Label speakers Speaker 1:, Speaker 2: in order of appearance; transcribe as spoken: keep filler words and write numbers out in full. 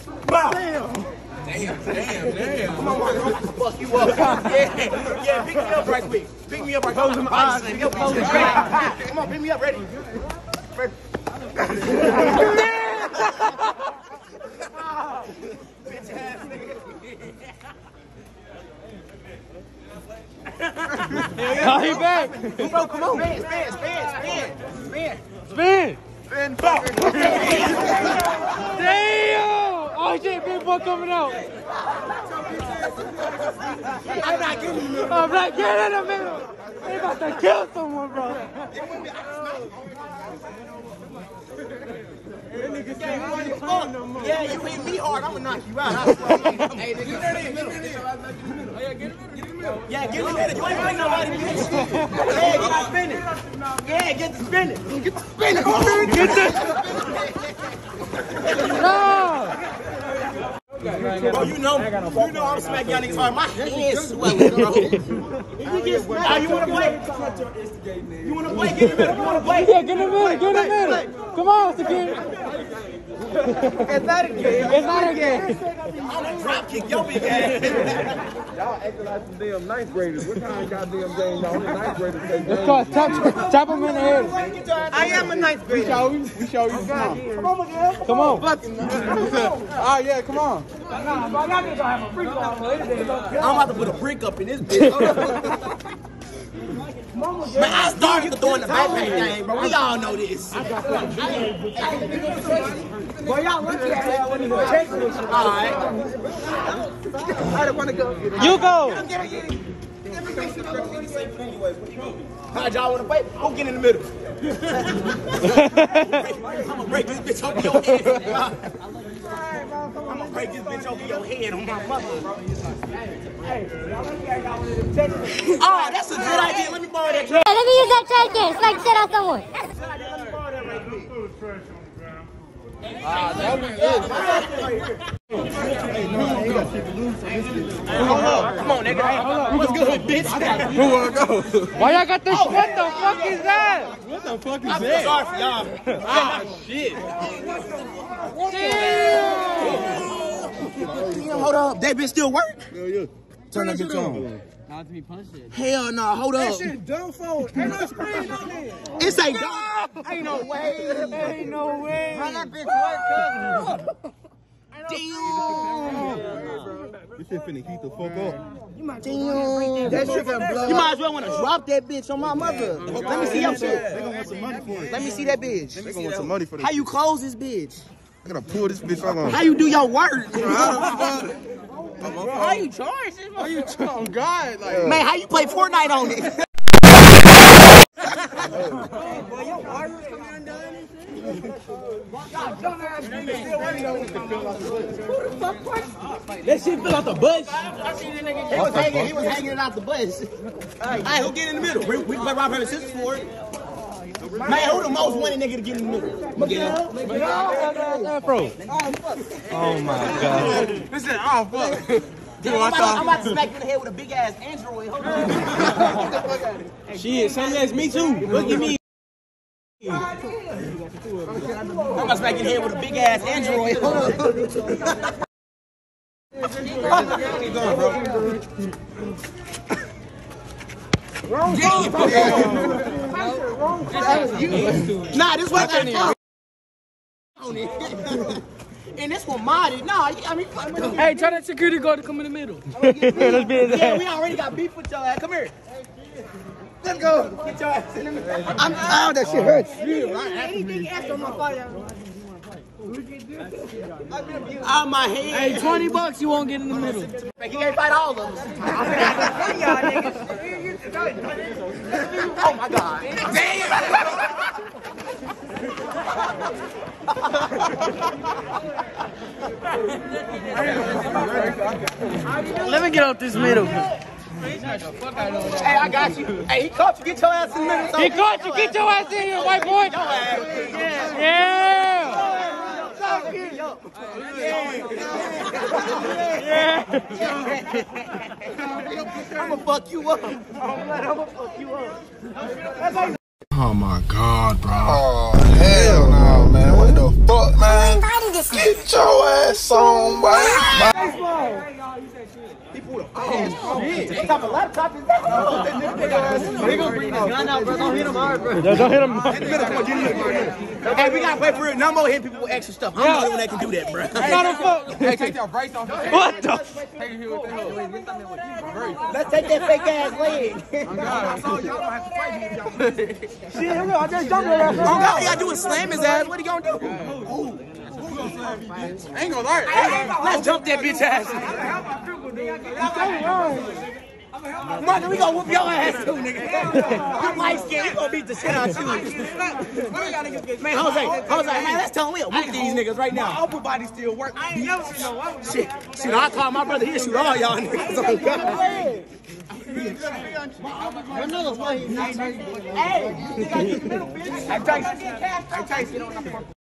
Speaker 1: Damn. Damn, damn, damn. Come on, Mark. I'm about to fuck you up. Yeah, yeah, pick me up right quick. Pick me up right quick. Close my eyes. Come on, pick me up. Ready? Ready. Bitch ass nigga.
Speaker 2: Oh, he back.
Speaker 1: Bro, come on. Spin, spin, spin, spin.
Speaker 2: Spin.
Speaker 1: Spin, fuck.
Speaker 2: Damn. Oh, shit, big boy coming out.
Speaker 1: I'm not getting in the middle.
Speaker 2: I'm not getting in the middle. They about to kill someone, bro.
Speaker 1: Yeah, you hit me hard, I'm gonna knock you out. Hey, nigga, get in the middle. Yeah, get in the middle. Yeah, get in the middle. You ain't fighting nobody, bitch. Yeah, get the spinning. Yeah, get the spinning. Get the spinning. Get the No! Bro, you know, you know I'm smacking y'all niggas hard. My hands swelling, bro. You get smacked. Oh, you wanna play? You wanna play? Get in the middle. You wanna play?
Speaker 2: Yeah, get in the middle. Get in the middle. Come on, Sakir.
Speaker 1: It's not a game.
Speaker 2: It's not a game.
Speaker 1: I'm gonna drop kick your big ass.
Speaker 3: Y'all acting like some damn ninth graders. What kind of goddamn game y'all ninth graders play games?
Speaker 2: It's called tap, tap him in the head.
Speaker 1: I am a ninth grader.
Speaker 3: We show you. We show you. Come on.
Speaker 1: Come on, Miguel.
Speaker 2: Come on.
Speaker 3: Oh, yeah, come on.
Speaker 1: I'm about to put a brick up in this bitch. Man, I started throwing the backpack thing, bro. We all know this. Boy, y'all lucky I had one of the checklists. All right. I don't want to go.
Speaker 2: You go.
Speaker 1: How'd y'all want to fight? Go get in the middle. I'm going to break this bitch over your head. I'm going to break this bitch over your head on my mother, bro. Oh, that's a good idea. Let me borrow that trash.
Speaker 4: Let me use that trash can. It's like shit on someone.
Speaker 3: Ah, that was good.
Speaker 1: Hold up. Come on, nigga. What's good, bitch?
Speaker 3: Who wanna go?
Speaker 2: Why y'all got this? What the fuck is that?
Speaker 3: What the fuck is
Speaker 1: I'm
Speaker 3: that?
Speaker 1: sorry for y'all.
Speaker 3: Ah, shit.
Speaker 1: Damn, hold up. That bitch still work?
Speaker 3: Hell yeah. Turn that bitch on.
Speaker 2: Not to be punched it.
Speaker 1: Hell no, nah, hold up.
Speaker 3: Dumb phone. Ain't no screen on there.
Speaker 1: It's a dog. Ain't no way.
Speaker 2: Ain't no way.
Speaker 1: Run that bitch work, cuz. Damn.
Speaker 3: This shit finna heat the fuck up.
Speaker 1: Damn. That shit gonna blow. You might as well want to drop that bitch on my mother. Let me see your shit.
Speaker 3: They gonna want some money for it.
Speaker 1: Let me see that bitch.
Speaker 3: They gonna want some money for this.
Speaker 1: How you close this bitch?
Speaker 3: I gotta pull this bitch out on.
Speaker 1: How you do your work?
Speaker 2: How you charge this?
Speaker 3: How you tell God? Like,
Speaker 1: Man, how you play Fortnite on it?
Speaker 2: That shit fell out the bush.
Speaker 1: He was hanging, he was hanging it out the bush. Alright, who get in the middle? We, we play rock, paper, scissors for it. Man, who the most winning nigga to get in the middle? Miguel.
Speaker 2: Bro. Oh my god.
Speaker 3: listen, oh fuck.
Speaker 1: Damn, I'm, about to, I'm about to smack you in the head with a big ass Android. Hold on.
Speaker 2: Shit, something that's me too. Look at me.
Speaker 1: I'm about to smack you in the head with a big ass Android. Hold on.
Speaker 3: Keep going, bro.
Speaker 1: Wrong Nah, this was that and this one modded. Nah, I mean,
Speaker 2: Hey, tell that security guard to come in the middle.
Speaker 1: Let's be yeah, we already got beef with your ass. Come here. Let's go. Get your ass in the middle. I'm out. That shit hurts. Anything else on my fire? Out my head.
Speaker 2: Hey, twenty bucks, you won't get in the middle.
Speaker 1: He can't fight all of them. Oh my god. Damn.
Speaker 2: Let me get out this middle.
Speaker 1: Hey, I got you. Hey, he caught you. Get your ass in the middle.
Speaker 2: He caught you. Get your ass in here, white boy.
Speaker 1: Yeah.
Speaker 2: Yeah.
Speaker 1: I'ma fuck you up. I'ma fuck you up.
Speaker 3: Oh my god, bro. Oh hell no, man. What the fuck, man? Get your ass
Speaker 5: that song, boy.
Speaker 1: He pulled a oh, shit. What type of laptop is that? Oh, that nigga. They gonna bring the gun out, bro. Don't hit him hard, bro.
Speaker 2: Yeah, don't hit him.
Speaker 1: Hey, we gotta wait for it. No more hitting people with extra stuff. I'm the only one that can do that, bro.
Speaker 2: Not a fuck.
Speaker 3: Hey, take that brace off.
Speaker 2: What the?
Speaker 3: Take it here with that.
Speaker 1: Let's take that fake ass leg.
Speaker 3: I'm God. I saw y'all don't have to fight me if y'all
Speaker 2: Shit, I just jumped on that.
Speaker 1: Oh, all you gotta do is slam his ass. What he gonna do?
Speaker 3: I ain't gonna lie.
Speaker 1: Let's jump that bitch ass. Mother, we gonna whoop your ass too, nigga. I'm light skinned. We gonna beat the shit out of you. Man, Jose, Jose, man, let's tell him we'll whoop these niggas right now. My upper body still work. I ain't never seen no upper. Shit, shit, I call my brother. He'll shoot all y'all niggas on God. Hey, hey, Tyson. Hey, Tyson.